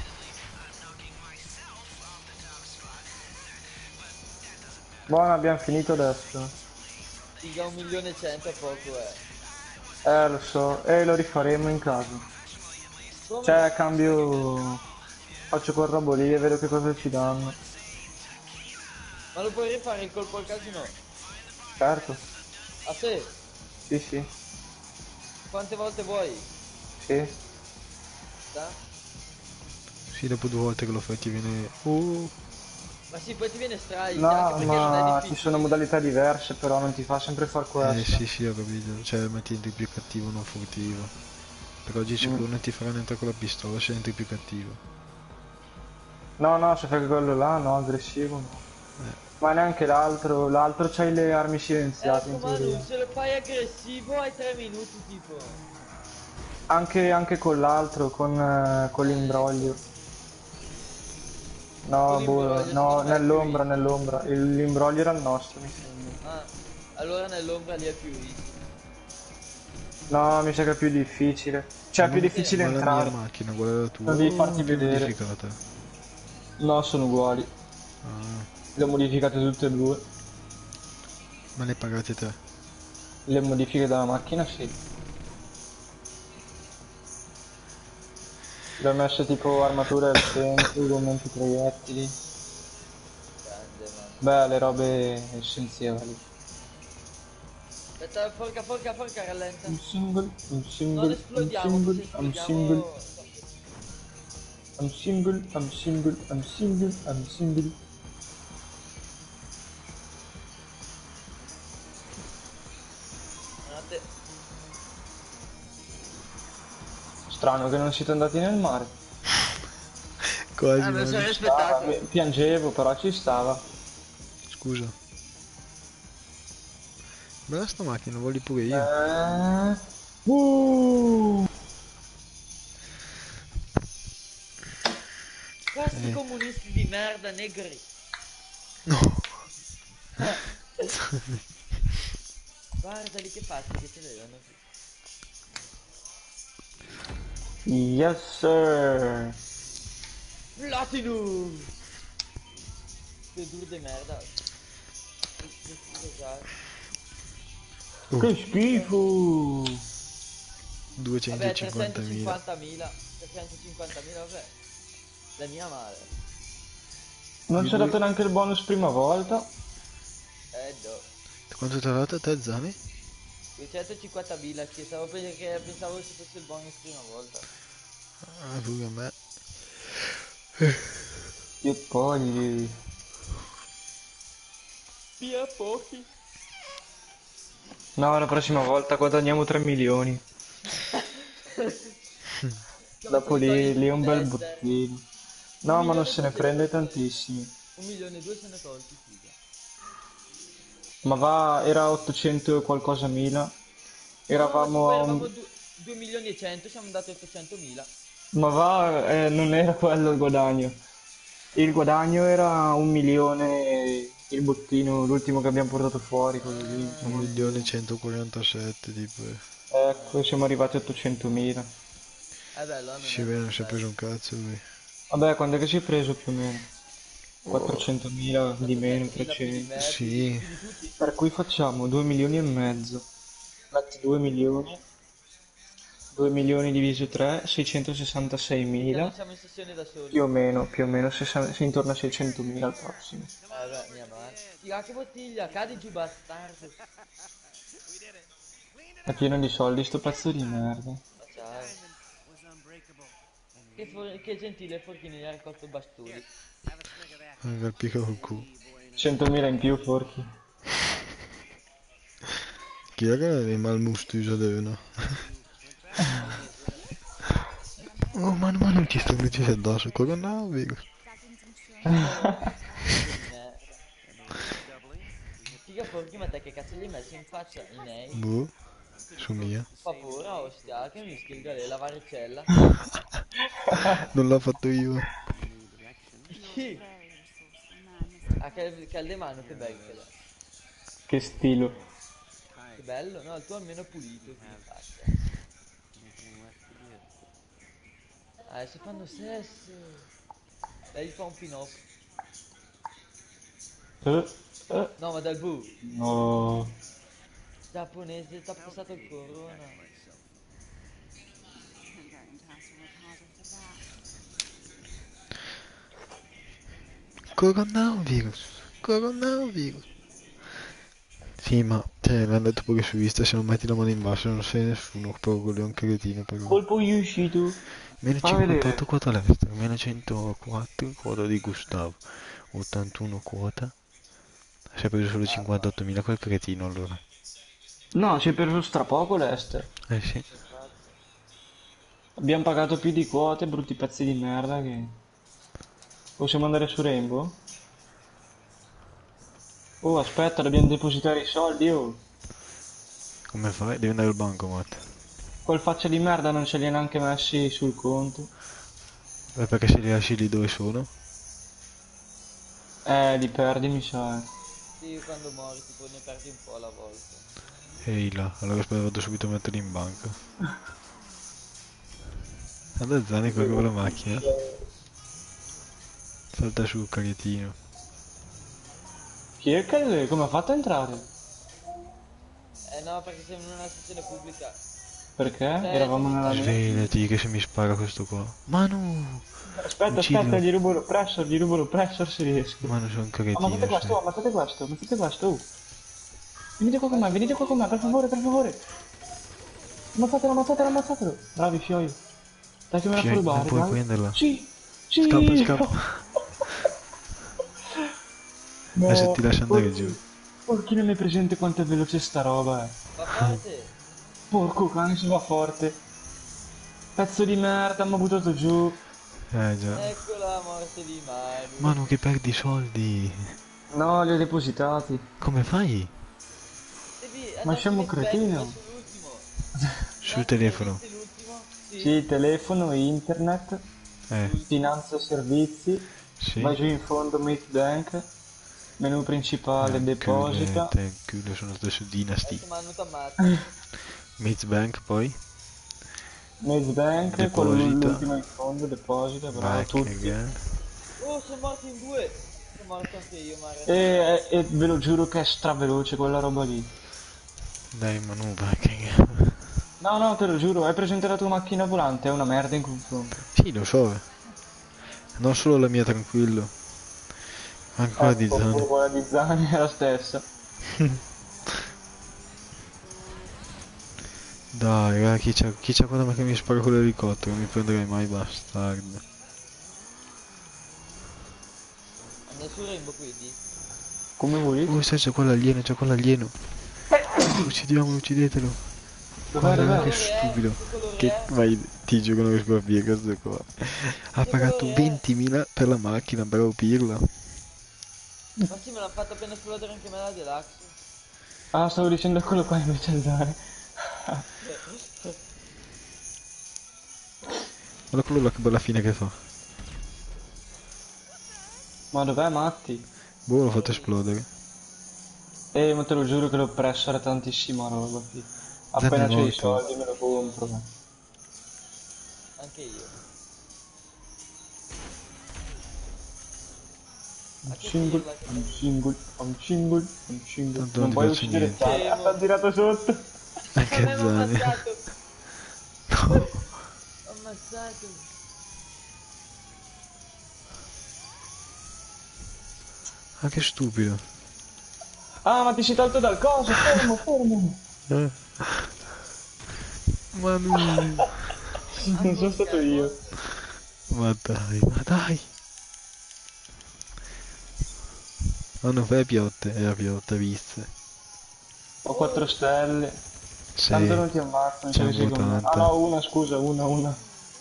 Buono, abbiamo finito adesso. Figa, un milione e cento è poco, eh. Eh, lo so. E lo rifaremo in caso. Come? Cioè, cambio... Faccio quel robo lì e vedo che cosa ci danno. Ma lo puoi rifare il colpo al casino? Certo. A te? Sì, sì. Quante volte vuoi? Sì. Da? Sì, dopo due volte che lo fai ti viene... Oh, Ma sì, poi ti viene strike, No, anche perché non è ma difficile. ci sono modalità diverse, però non ti fa sempre far eh questo. sì sì ho capito, cioè metti entri più cattivo non furtivo. Per oggi sicuro Mm. non ti faranno entrare con la pistola se entri più cattivo. No, no, se fai quello là, no, aggressivo no. Ma neanche l'altro, l'altro c'hai le armi silenziate in Ecco Manu, teoria. se lo fai aggressivo hai tre minuti tipo. Anche, anche con l'altro, con, eh, con l'imbroglio. No, Con boh, l'imbroglio, no, secondo me è nell'ombra, più nell'ombra. Il- L'imbroglio era il nostro, mi sembra. Ah, allora nell'ombra lì è più easy. No, mi sa che è più difficile. Cioè, è più difficile Ma la entrare. mia macchina, guarda la tua. Non devi farti Oh, che vedere. modificata. No, sono uguali. Ah, Le ho modificate tutte e due. ma le pagate te? Le modifiche della macchina, sì. Le ho messe tipo armature al centro, gommenti proiettili. Grande Manu. Beh, le robe essenziali. Aspetta, forca, forca, forca, rallenta. Un single, un Non single, un esplodiamo, che single, se un single, esplodiamo... un single, un single, un single, un single. Guardate. Strano che non siete andati nel mare. Quasi, Ah, me lo Manu. sarei Ah, aspettato. beh, piangevo, però ci stava. Scusa. Bella sta macchina, voglio pure io. Eh... Uh! Questi Eh. comunisti di merda negri. No. Guardali che fatti che ce l'avevano. Yes, sir. Platinum! Che duro di merda. Oh, Che schifo. Vabbè, duecentocinquantamila. trecentocinquantamila. trecentocinquantamila, vabbè. La mia male. Non Io ci ha due- dato neanche il bonus prima volta. Eh no. Quanto ti ha dato a te, Zani? duecentocinquantamila, che stavo perché pensavo ci fosse il bonus prima volta. Ah, pure a me. Che poi... Via pochi. No, la prossima volta guadagniamo tre milioni. Dopo lì, lì è un bel bottino. No, ma non se ne prende tantissimi. Un milione e due se ne tolti, figa. Ma va, era ottocento e qualcosa mila. Eravamo No, a eravamo un... due milioni e cento, siamo andati a ottocentomila. Ma va, eh, non era quello il guadagno. Il guadagno era un milione, il bottino, l'ultimo che abbiamo portato fuori, quello lì. un milione centoquarantasette, tipo. Ecco, siamo arrivati a ottocentomila. Eh beh, allora non Sì, è beh, non così si è bello. preso un cazzo lui. Vabbè, quando è che si è preso più o meno? quattrocentomila di meno, quattrocentomila più di trecento. me, più di, Sì, più di tutti. Per cui facciamo due milioni e mezzo. Metti due milioni. due milioni diviso tre, Che non seicentosessantasei mila. siamo in sessione da soli. Più o meno, più o meno, sessa- si intorno a seicentomila al prossimo. Eh beh, mia madre. Figa, che bottiglia, cadi giù bastardo. È pieno di soldi sto pezzo di merda. Ma ciao. Che, for- che gentile Forchini gli ha raccolto bastoni. anche il picco col culo. centomila in più, forchi. Chi è che è malmustuso deve? Oh, Manu, Manu, ti sto mettendo addosso, cosa no, Vigo? Figa Forchi, ma te che cazzo gli hai messo in faccia i nei? Boh, su mia. Fa paura, ostia, che mi schilga lei la varicella. Non l'ho fatto io. Chi? Ah, che, che alle mani, che bello che è. Che stilo. Che bello, no, il tuo almeno è pulito, che in faccia. Ah, si fanno sesso. Lei fa un pin-up. Eh, eh, No, ma dal bu. no. Giapponese, ti ha passato il corona. Coronavirus, coronavirus. Sì, ma cioè, mi hanno detto pure su Insta, se non metti la mano in basso non sei nessuno, proprio quello è un cretino però. Colpo gli uscito. Meno Fa vedere. cinquantotto quota all'estero, meno centoquattro quota di Gustavo, ottantuno quota. Si è preso solo cinquantottomila quel cretino allora. No, ci è preso strapoco l'Ester. Eh sì. Abbiamo pagato più di quote, brutti pezzi di merda che... Possiamo andare su Rainbow? Oh, aspetta, dobbiamo depositare i soldi, oh. Come fai? Devi andare al bancomat. Col faccia di merda non ce li ha neanche messi sul conto. Beh, perché se li lasci lì dove sono? Eh, li perdi, mi sa. Sì, quando muori tipo ne perdi un po' alla volta. Ehi là, allora aspetta, vado subito a metterli in banca. Guarda Zani qua con la macchina. Salta su, caghettino. Chi è che... come ha fatto a entrare? Eh no, perché siamo in una sessione pubblica. Perché? Eravamo nella neve. Svegliati che se mi spara questo qua. Manu! Aspetta, Uccidilo. aspetta, gli rubo l'oppressor, gli rubo l'oppressor se riesco. Manu sono un Oh, ammazzate cretino. questo, oh, ammazzate questo, ammazzate questo, oh. Venite qua con me, venite qua con me, per favore, per favore. Ammazzatelo, ammazzatelo, ammazzatelo. Bravi, fioio. Dai che me la Fioio, fa rubare, non puoi dai. prenderla. Sì, sì. Scappa, scappa. No, Adesso ti lascio andare porco- giù. Porchino, mi è presente quanto è veloce sta roba, eh. Va forte. Porco cane, si va forte. Pezzo di merda, mi ha buttato giù. Eh già. Ecco la morte di Manu. Manu che perdi soldi. No, li ho depositati. Come fai? Devi Ma andare siamo su Netflix, cretino. ma sull'ultimo. Sul telefono. Hai visto l'ultimo? Sì. Sì, telefono, internet, Eh, finanza e servizi. sì. Vai giù in fondo, Meet Bank. Menu principale, deposita. Te, culo, sono stato su Dynasty. Adesso Manu t'ammazza. Mates Bank poi. Maze Bank, quello Deposita. l'ultimo in fondo, deposita, bravo, Back tutti. again. Oh, sono morto in due. Sono morto anche io, Mario. E, e- e ve lo giuro che è straveloce quella roba lì. Dai Manu, back again. No, no, te lo giuro, hai presente la tua macchina volante? È una merda in confronto. Sì, lo so. eh. Non solo la mia, tranquillo. Anche quella di Ecco, Zani. pure quella di Zani è la stessa. Dai, raga, chi c'ha, chi c'ha quella che mi spara con l'elicottero? Non mi prenderai mai, bastardo. Andai su Rainbow quindi. Come volete? Oh, sai, c'è quell'alieno, c'è quell'alieno. Uccidiamolo, uccidetelo. Dov'è, Guarda, dov'è? che stupido. Che vai, ti giuro non riesco a capire questo qua. Ha pagato ventimila per la macchina, bravo pirla. Ma sì, me l'ha fatto appena esplodere anche me la Deluxe. Ah, stavo dicendo quello qua invece di Zani. Guarda quello là che bella fine che fa. Ma dov'è Matti? Boh, l'ho fatto esplodere. Eh, ma te lo giuro che l'ho presso, era tantissima roba qui. Appena Dammi c'ho i molto. soldi me lo compro. eh. Anche io. Un A che single, pirla che un single, un single, un single. Tanto Non non ti puoi faccio uccidere niente. Zani. Ah, t'ha tirato sotto. Anche Ma mi ha Zani. ammazzato. No. Ho ammazzato. Ah, che stupido. Ah, ma ti sei tolto dal coso, fermo, fermo. Eh. Manu. Non sono stato io. Ma dai, ma dai. Ma non fai piotte, era piotta, viste. Ho quattro stelle. Sì. Tanto non ti ammazzo, non c'è sei sei con me. tanta. Ah no, una, scusa, una, una.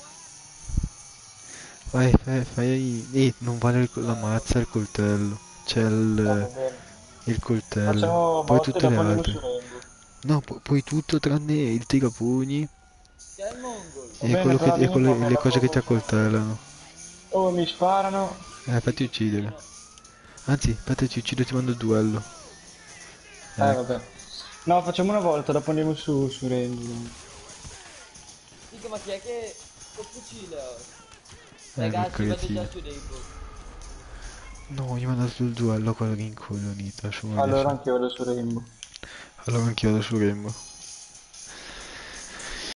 Vai, fai, fai... Eh, non vale il- la mazza e il coltello. C'è Va il, bene. il coltello. Facciamo Poi botte e tutte le dopo andiamo altre. su Rainbow. No, pu- puoi tutto tranne il tirapugni C'è il Mongol. Va e, bene, quello che, però e vieni quelle- con me, le dopo cose che ti facciamo- accoltellano. Oh, mi sparano. Eh, fatti uccidere. Anzi, aspetta, ti uccido e ti mando il duello. Eh, Ecco. vabbè. No, facciamo una volta, dopo andiamo su, su Rainbow. Dico, ma chi è che... che fucile ho? Eh, Ragazzi, che vado cretino. già su Rainbow. No, gli ho mandato il duello a quello che incoglionita. Su, Allora adesso. anche io vado su Rainbow. Allora anch'io vado su Rainbow.